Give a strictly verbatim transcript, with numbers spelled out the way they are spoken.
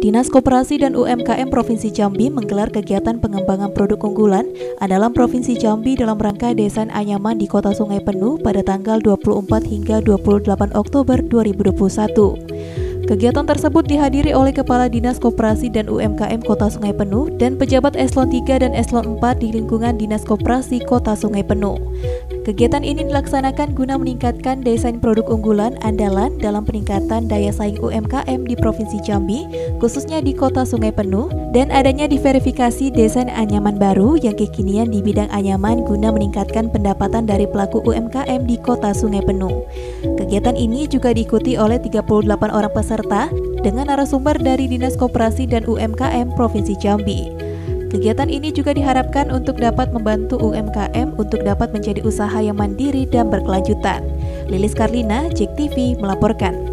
Dinas Koperasi dan U M K M Provinsi Jambi menggelar kegiatan pengembangan produk unggulan andalan Provinsi Jambi dalam rangka Desain Anyaman di Kota Sungai Penuh pada tanggal dua puluh empat hingga dua puluh delapan Oktober dua ribu dua puluh satu. Kegiatan tersebut dihadiri oleh Kepala Dinas Koperasi dan U M K M Kota Sungai Penuh dan pejabat eselon tiga dan eselon empat di lingkungan Dinas Koperasi Kota Sungai Penuh. Kegiatan ini dilaksanakan guna meningkatkan desain produk unggulan andalan dalam peningkatan daya saing U M K M di Provinsi Jambi, khususnya di Kota Sungai Penuh, dan adanya diverifikasi desain anyaman baru yang kekinian di bidang anyaman guna meningkatkan pendapatan dari pelaku U M K M di Kota Sungai Penuh. Kegiatan ini juga diikuti oleh tiga puluh delapan orang peserta dengan narasumber dari Dinas Koperasi dan U M K M Provinsi Jambi. Kegiatan ini juga diharapkan untuk dapat membantu U M K M untuk dapat menjadi usaha yang mandiri dan berkelanjutan. Lilis Karlina, J E K T V melaporkan.